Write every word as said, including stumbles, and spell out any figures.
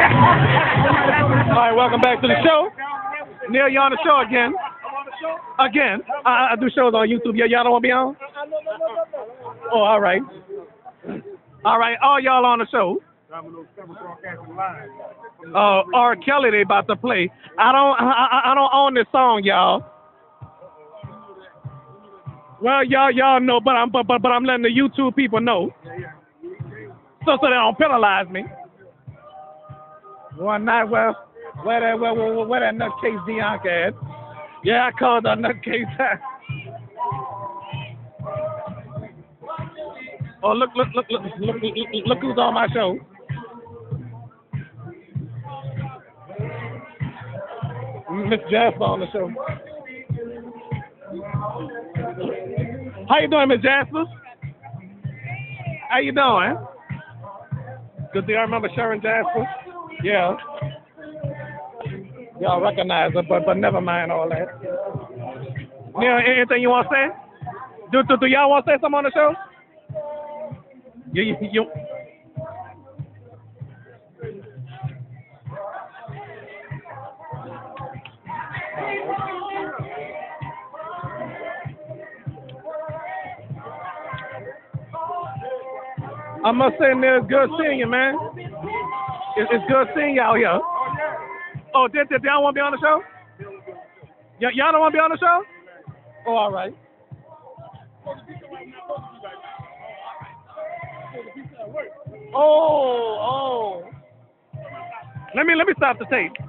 All right, welcome back to the show. Neil, you on the show again? Again? I, I do shows on YouTube. Yeah, y'all don't want to be on? Oh, all right. All right, all y'all on the show. Uh, R. Kelly, they about to play. I don't, I, I I don't own this song, y'all. Well, y'all, y'all know, but I'm, but, but, but I'm letting the YouTube people know, so so they don't penalize me. One night, well, where that, where, where, where that nutcase Bianca at? Yeah, I called her nutcase. Oh, look, look, look, look, look, look, look who's on my show. Miss Jasper on the show. How you doing, Miss Jasper? How you doing? Good. Do y'all remember Sharon Jasper? Yeah. Y'all recognize her, but but never mind all that. Neil, anything you want to say? Do do, do y'all want to say something on the show? You you. you I must say, Neil, it's good seeing you, man. It's, it's good seeing y'all here. Oh, did, did y'all want to be on the show? Y- y'all don't want to be on the show? Oh, all right. Oh, oh. Let me let me stop the tape.